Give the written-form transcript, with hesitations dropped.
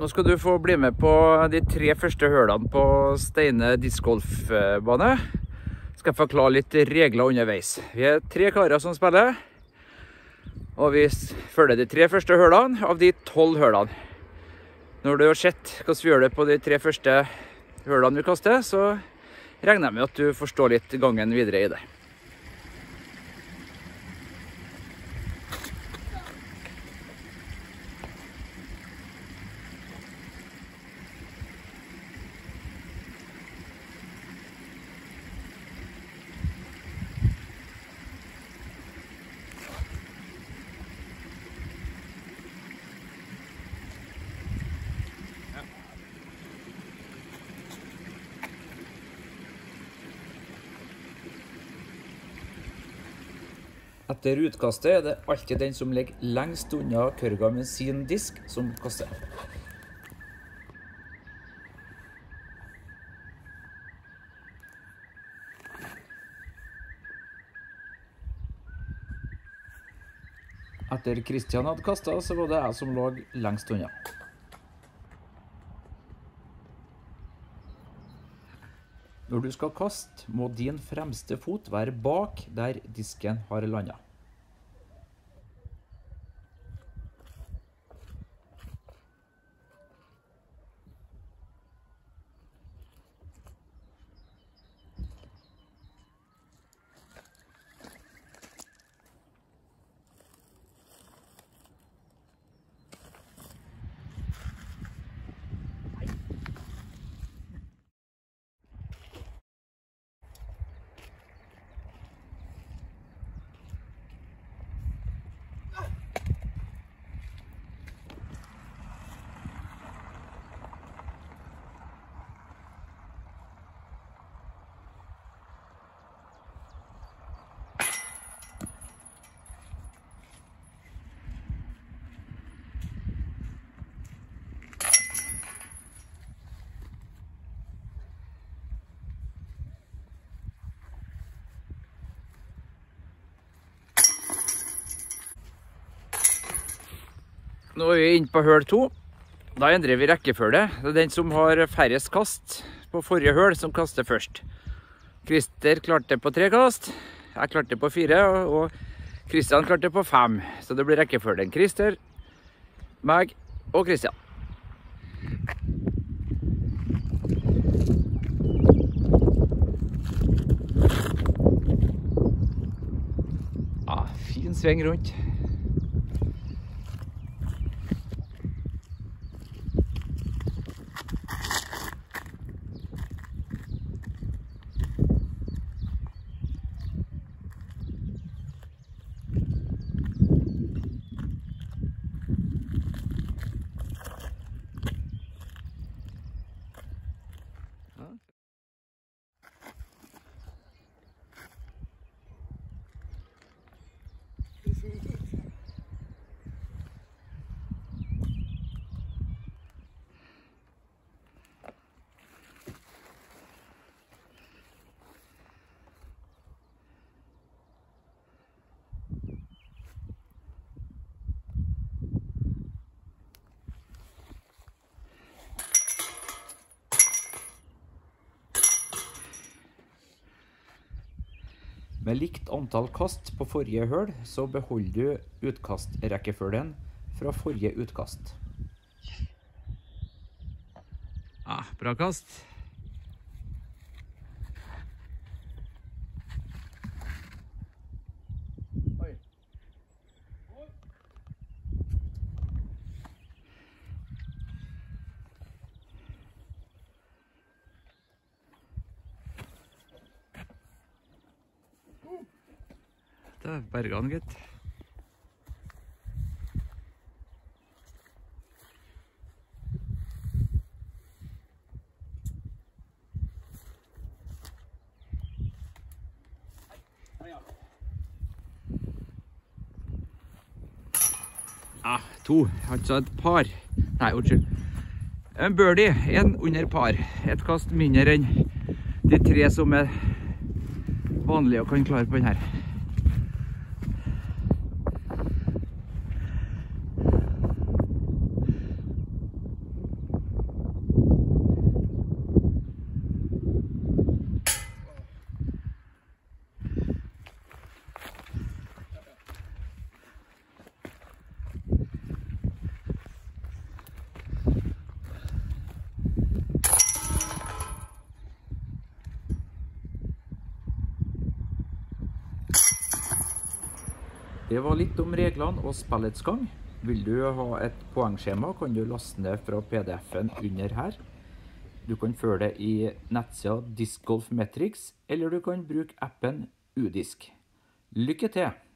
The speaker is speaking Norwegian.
Nå skal du få bli med på de 3 første hølene på Steine discgolfbane. Skal jeg forklare litt regler underveis. Vi er 3 karer som spiller, og vi følger de 3 første hølene av de 12 hølene. Når du har sett hvordan vi gjør det på de 3 første hølene vi kaster, så regner jeg med at du forstår litt gangen videre i det. Etter utkastet er det alltid den som ligger lengst unna kørga med sin disk som kaster. Etter Kristian hadde kastet, så var det jeg som lå lengst unna. Når du skal kaste, må din fremste fot være bak der disken har landet. Nå er vi inne på høl 2. Da endrer vi rekkefølge. Det er den som har færrest kast på forrige høl som kaster først. Christer klarte på 3 kast, jeg klarte på 4, og Kristian klarte på 5. Så det blir rekkefølgen Christer, meg og Kristian. Ja, fin sving rundt. Med likt antall kast på forrige høl, så beholder du utkastrekkefølgen fra forrige utkast. Ja, bra kast. Oi. Det er bergan, gitt. Ja, 2. Altså et par. Nei, unnskyld. En birdie, en under par. Et kast mindre enn de 3 som er vanlige og kan klare på den her. Det var litt om reglene og spillets gang. Vil du ha et poengskjema, kan du laste ned fra PDF-en under her. Du kan følge det i nettsida Disc Golf Metrics, eller du kan bruke appen Udisk. Lykke til!